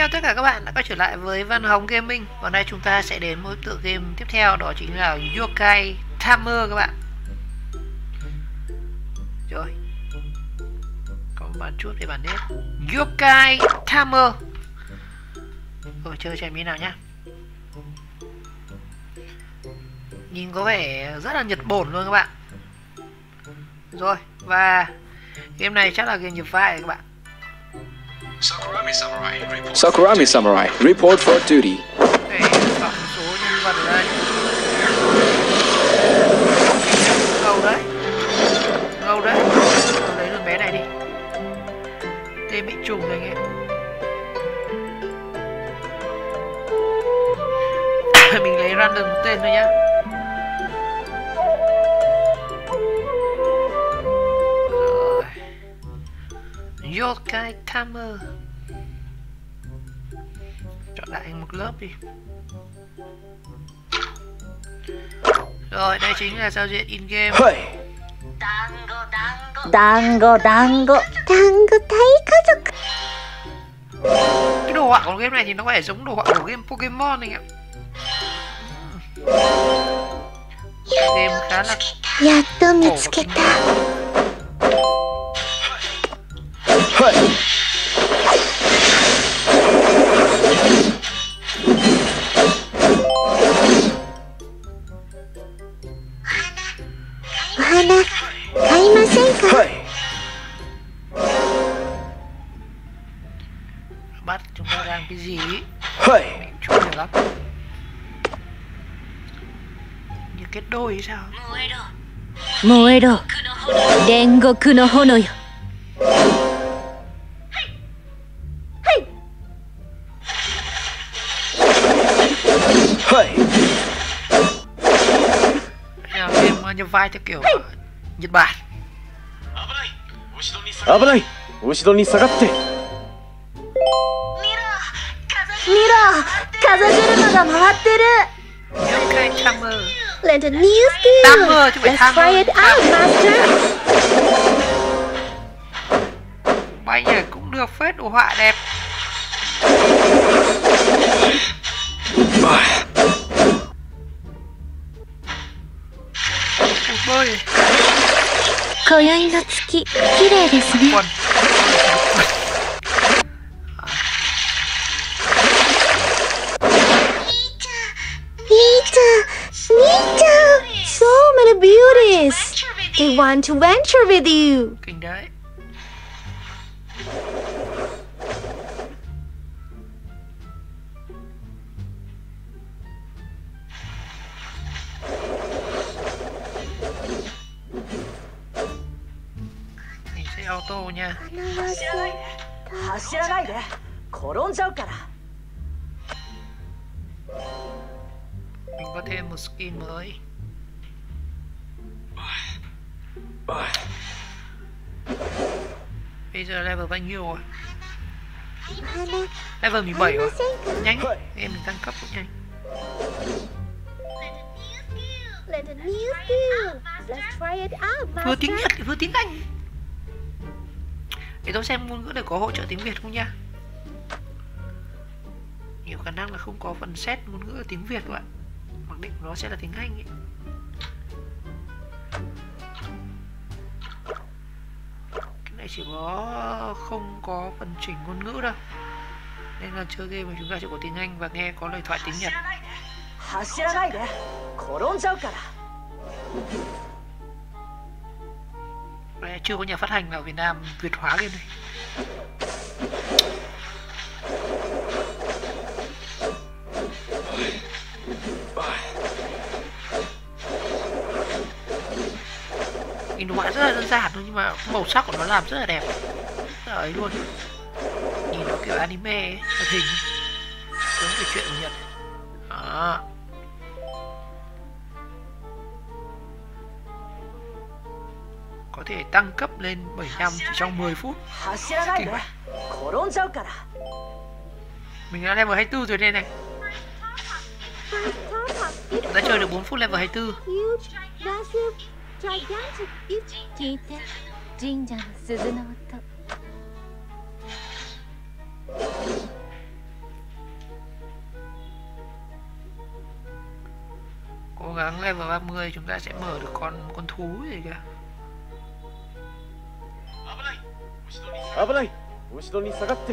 chào tất cả các bạn đã quay trở lại với Văn Hóng Gaming. Và hôm nay chúng ta sẽ đến một tựa game tiếp theo, đó chính là Yokai Tamer các bạn. Rồi, có một bản chút về bản nét Yokai Tamer. Rồi chơi xem như nào nhá. Nhìn có vẻ rất là Nhật Bản luôn các bạn. Rồi, và game này chắc là game nhập vai các bạn. Sakurami Samurai, report for duty. Để chọn một số nhân vật ở đây. Ngầu đấy. Ngầu đấy. Tôi lấy luôn bé này đi. Tên bị trùng rồi anh em. Mình lấy random một tên thôi nhá. Yokai Tamer. Chọn lại một lớp đi. Rồi, đây chính là giao diện in game. Dango thấy có dục. Cái đồ họa của game này thì nó có vẻ giống đồ họa của game Pokemon anh ạ. Game khá là Yatto mitsuketa. Ohana, kaimasen ka? bắt chúng ta đang cái gì ý? Mình chưa hiểu lắm. Như kết đôi hay sao? Moero, Rengoku no hono yo. Game nhập vai theo kiểu Nhật Bản. 危ない。後ろに下がって。 見ろ、風車が回ってる。 Yokai Tamer. Learn a new skill. Tamer chứ phải Let's try it out, master. Bay nhảy cũng được phết, đồ họa đẹp. Bơi. 今宵の月、綺麗ですね。 Quần. Nichan, so many beauties. They want to venture with you. Kinh đấy. Mình sẽ auto nha. 走らないで転んじゃうから。 Mình có thêm một skin mới. Bây giờ level bao nhiêu rồi? Level 17 rồi. Nhanh, em mình tăng cấp cũng nhanh. Learn a new skill. Let's try it out, Vừa tiếng master. Nhật vừa tiếng Anh. Để tôi xem ngôn ngữ này có hỗ trợ tiếng Việt không nha. Nhiều khả năng là không có phần set ngôn ngữ tiếng Việt các bạn. Mặc định nó sẽ là tiếng Anh ấy. Cái này chỉ có không có phần chỉnh ngôn ngữ đâu. Nên là chơi game mà chúng ta chỉ có tiếng Anh và nghe có lời thoại tiếng Nhật. 走らないで転んじゃうから。 Đây, chưa có nhà phát hành nào Việt Nam Việt hóa game này. Nhìn đồ họa rất là đơn giản thôi nhưng mà màu sắc của nó làm rất là đẹp, rất là ấy luôn. Nhìn nó kiểu anime ấy, hoạt hình giống cái chuyện của Nhật. Đó. Có thể tăng cấp lên 75 chỉ trong 10 phút. 走らないで転んじゃうから。 Mình đã level 24 rồi đây này. Chúng ta chơi được 4 phút level 24. Huge, massive, gigantic. 聞いて、神社の鈴の音。 gắng level 30 chúng ta sẽ mở được con thú gì kìa. 危ない。後ろに下がって。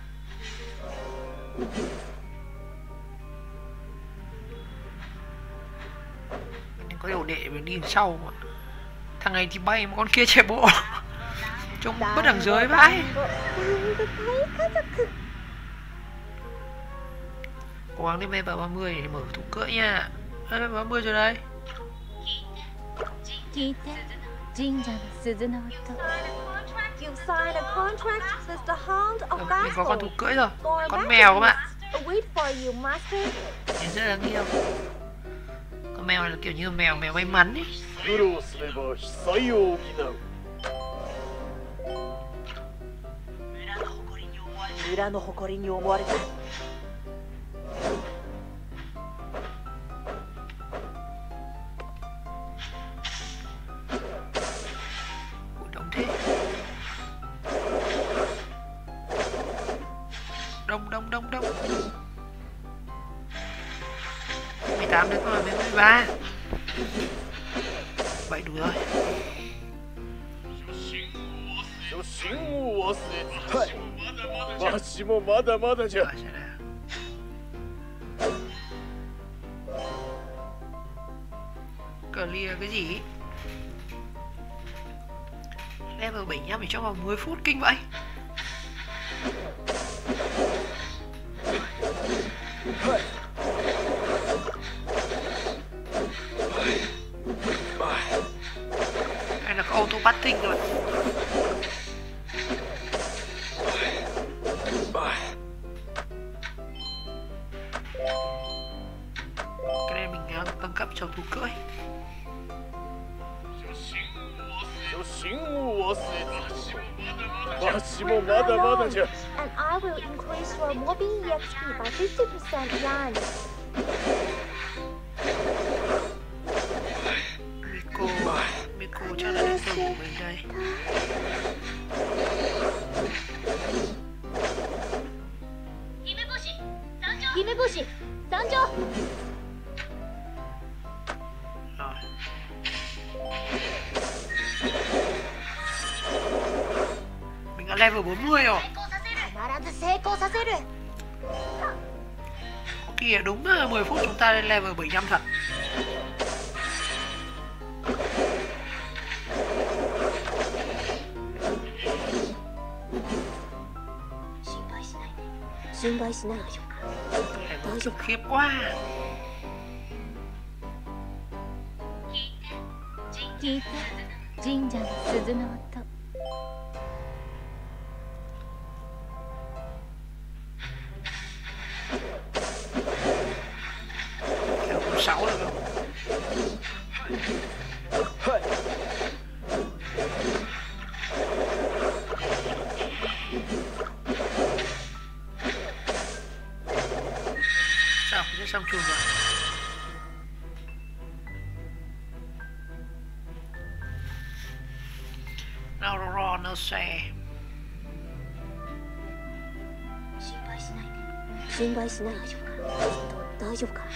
Mình có điều để mình đi sau mà. Thằng này thì bay mà con kia chạy bộ. Trông bất đẳng giới vãi. Cố gắng lên level 30 để mở thú cưỡi nha. Level 30 rồi đây. You've signed a contract with the Hound of Mình có con thú Battle. cưỡi rồi. Con mèo các bạn. Wait for you, master. Nhìn rất là nghiêng. Con mèo này là kiểu như mèo may mắn ấy. 苦労すれば被災を補う。 村の誇りに思われた。 Ủa, đông thế. Đông. 18 nữa còn 13. Vậy đủ rồi. 初心を忘れず。はい。わしもまだまだじゃ。 Rồi, sẽ là... Clear cái gì? Level 75 thì trong vòng 10 phút, kinh vậy. Hay là có auto batting rồi. Cái này mình nâng cấp cho thú cưỡi. 初心を忘れず。わしもまだまだじゃ。 And I will increase your mobbing EXP by 50% yan. Miko chắc là đến từ của mình đây. Himebushi, Sanjo. Rồi. Mình đã level 40 rồi. 必ず成功させる. Có kìa, đúng là 10 phút chúng ta lên level 75 thật. Khiếp quá. Kéo cũng 6 được không? Sao? Sẽ xong chuồng rồi. Nào nó xe. 心配しないで。大丈夫か?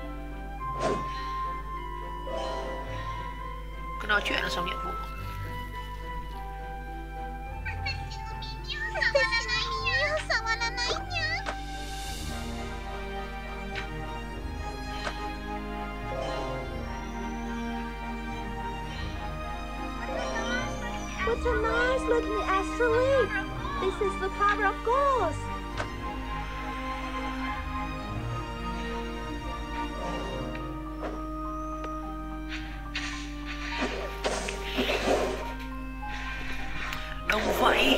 Cứ nói chuyện là xong nhiệm vụ. What a nice looking asteroid! This is the power of ghosts. Đông vậy.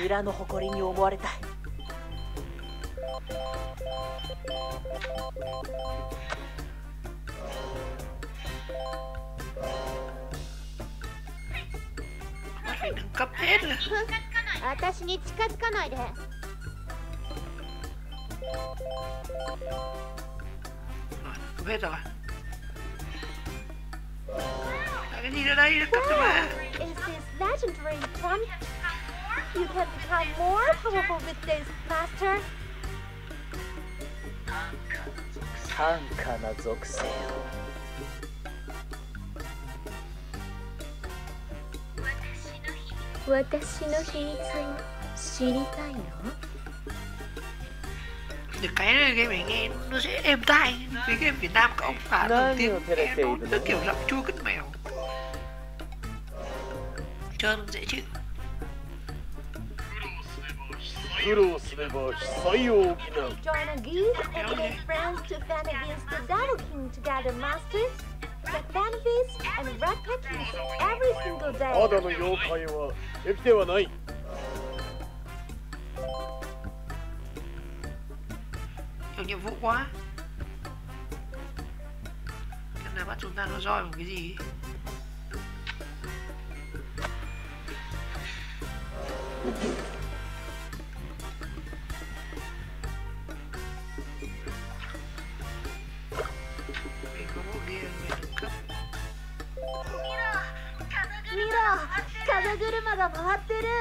村の誇りに思われたい。 Phải nâng cấp hết rồi. 私に近づかないで。 Rồi, cấp hết rồi. Cái gì nữa đây? Nó cấp cho mà. Is this legendary one? You can become more powerful with this, Master. 参加な属性を私の秘密を知りたいの? Được cái này game này nghe nó sẽ êm tai. Với game Việt Nam các ông phá đầu tiên nghe nó kiểu giọng chua cứt mèo. Chơi nó dễ chịu. 苦労すれば被災を補う Join a guild and make friends to fan against the Devil King together, Masters. Get benefits and red packings every single た day. だの妖怪は敵ではない Nhiều nhiệm vụ quá. Cái này bắt chúng ta nó roi bằng cái gì? Mình có bộ kia mình nâng cấp. Mira, 風車が回ってる.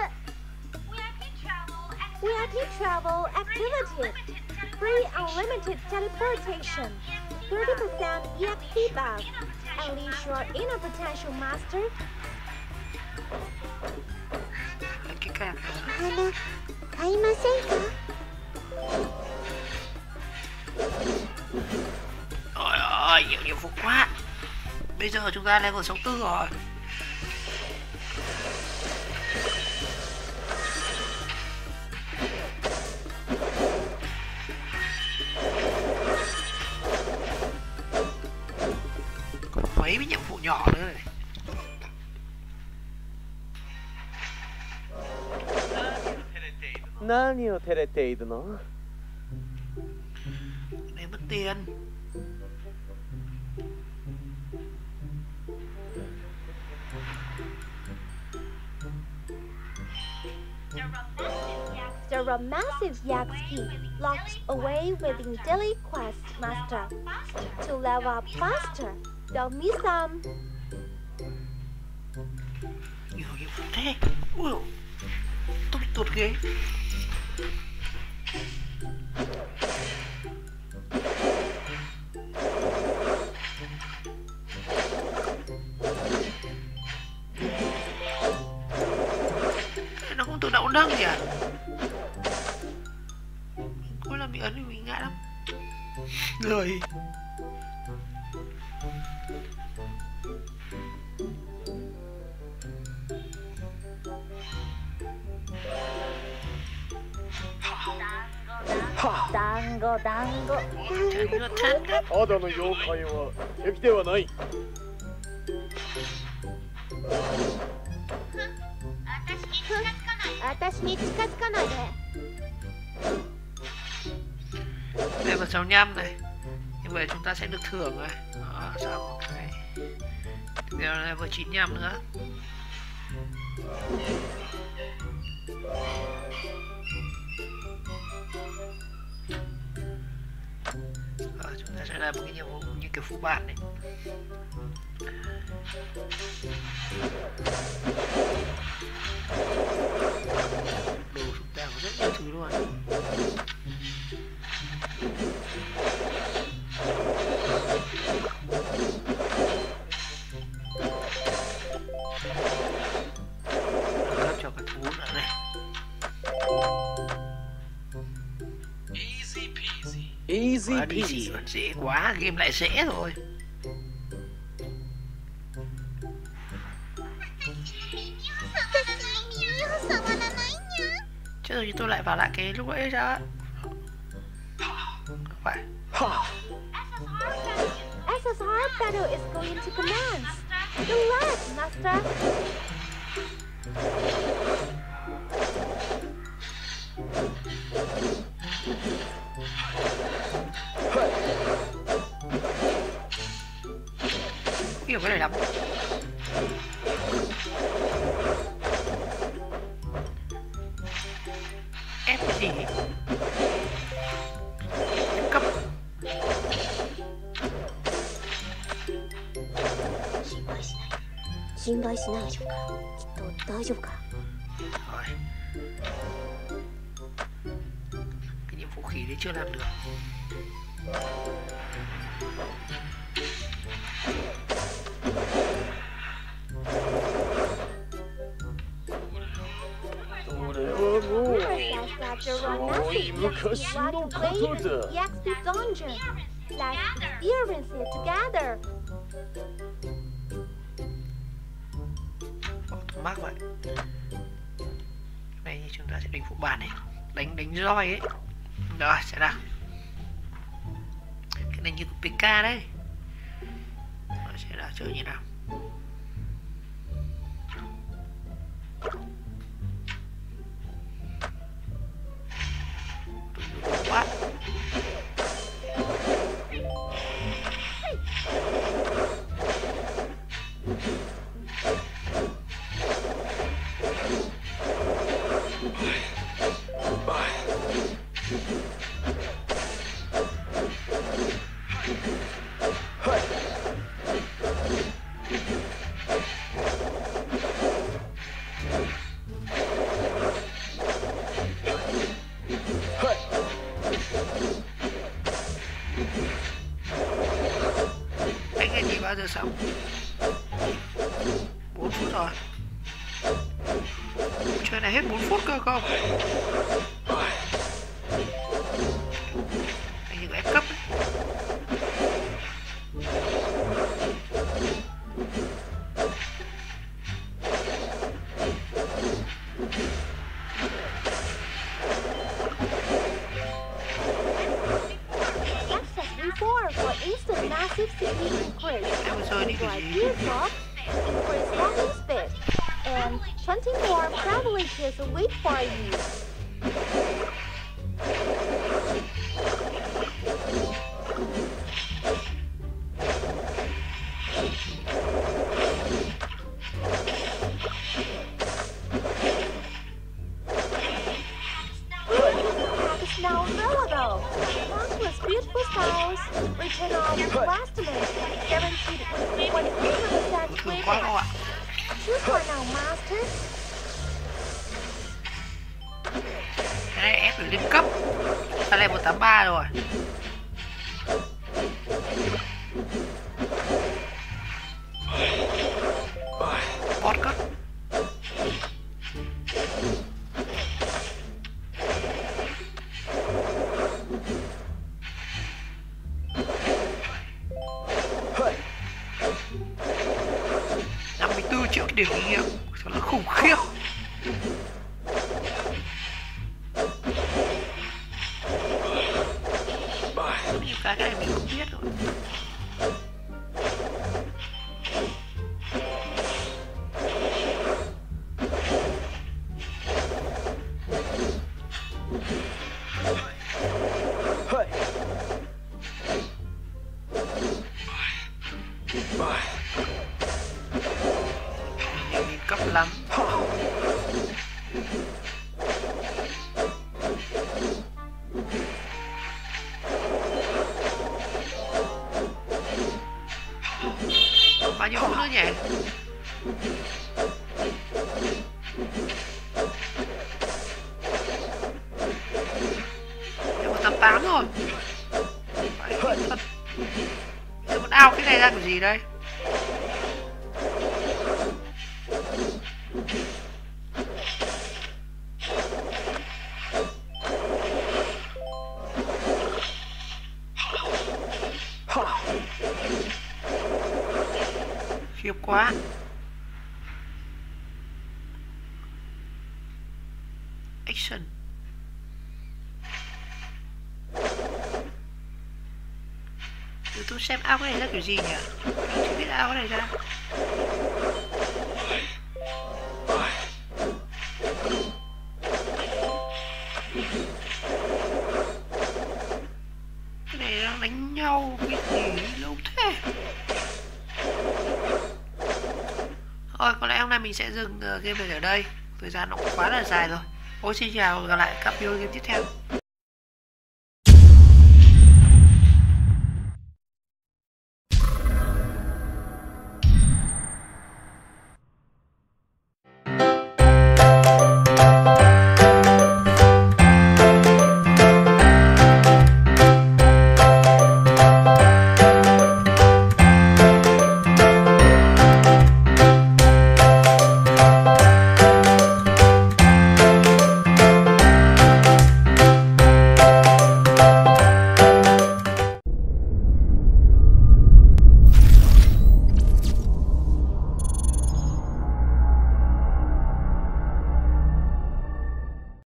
VIP travel activity. Free unlimited teleportation. 30% EXP buff. Unleash your inner potential, Master. Cái càng Hana, 買いませんか? Ôi ơi, nhiều nhiệm vụ quá. Bây giờ chúng ta level 64 rồi. Có mấy cái nhiệm vụ nhỏ nữa này. Naniを照れているの Để mất tiền. The massive yak ski locked away within daily quest, Master. To level up faster, don't miss them. Nhiều nhiệm vụ thế. Ui dồi, tôi bị tụt ghế. Nó không tự động nâng gì à? Có là bị ấn thì mình ngại lắm. Rồi. Dango, dango. Chân nó chân đấy. ただの妖怪は敵ではない私に近づかないで. Level 65 này. Như vậy chúng ta sẽ được thưởng rồi. Đó, xong một cái. Tiếp theo là level 95 nữa. Rồi, chúng ta sẽ làm một cái nhiệm vụ như kiểu phụ bản đấy. Đồ chúng ta có rất nhiều thứ luôn. Cấp cho cả thú nữa này. Easy Quá đi gì mà dễ quá, game lại dễ rồi. Chứ rồi tôi lại vào lại cái lúc ấy ra. Không phải. SSR battle is going to commence. Relax, Master. hiểu cái này lắm. Ép cái gì? Cấp. 心配しないでしょうか。きっと大丈夫か。 Rồi. Cái nhiệm vũ khí đấy chưa làm được. Let's experience it together. Mắc vậy. Đây chúng ta sẽ đánh phụ bản này, đánh roi ấy. Rồi sẽ nào. Cái này như của PK đấy. Rồi sẽ là chơi như nào. Quá. Anh cái gì bao giờ xong? 4 phút rồi. Chơi này hết 4 phút cơ không? Anh những ép cấp ấy. For instant massive CPU increase, Em rồi đi cái gì? increase loading speed, and 20 more privileges wait for you. It's now available. Countless beautiful styles, return of last month, guaranteed with 100% Thử quá không ạ? Choose for now, master. Cái này ép được lên cấp. Ta lên 183 rồi. Bot cấp. Triệu cái điểm kinh nghiệm thật là khủng khiếp. Nhiều cái này mình không biết rồi. Cấp lắm. Bao nhiêu phút nữa nhỉ? Được 188 rồi. Phải thật. Giờ muốn ao cái này ra kiểu gì đây? Khiếp quá. Action. Để tôi xem ao cái này ra kiểu gì nhỉ? Tôi chưa biết ao cái này ra. Cái này đang đánh nhau cái gì lâu thế? Thôi có lẽ hôm nay mình sẽ dừng game này ở đây, thời gian nó cũng quá là dài rồi. Ôi xin chào, gặp lại các video game tiếp theo.